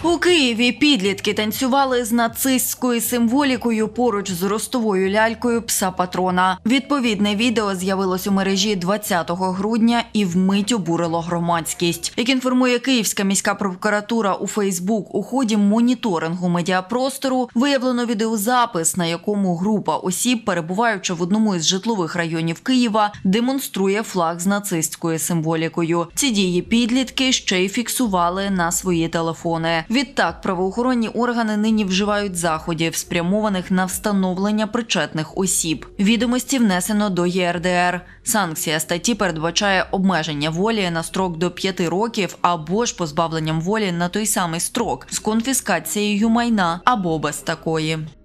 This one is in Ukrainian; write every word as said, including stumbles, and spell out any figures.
У Києві підлітки танцювали з нацистською символікою поруч з ростовою лялькою пса-патрона. Відповідне відео з'явилось у мережі двадцятого грудня і вмить обурило громадськість. Як інформує Київська міська прокуратура у Фейсбук, у ході моніторингу медіапростору виявлено відеозапис, на якому група осіб, перебуваючи в одному із житлових районів Києва, демонструє флаг з нацистською символікою. Ці дії підлітки ще й фіксували на свої телефони. Відтак, правоохоронні органи нині вживають заходів, спрямованих на встановлення причетних осіб. Відомості внесено до є ер де ер. Санкція статті передбачає обмеження волі на строк до п'яти років або ж позбавленням волі на той самий строк з конфіскацією майна або без такої.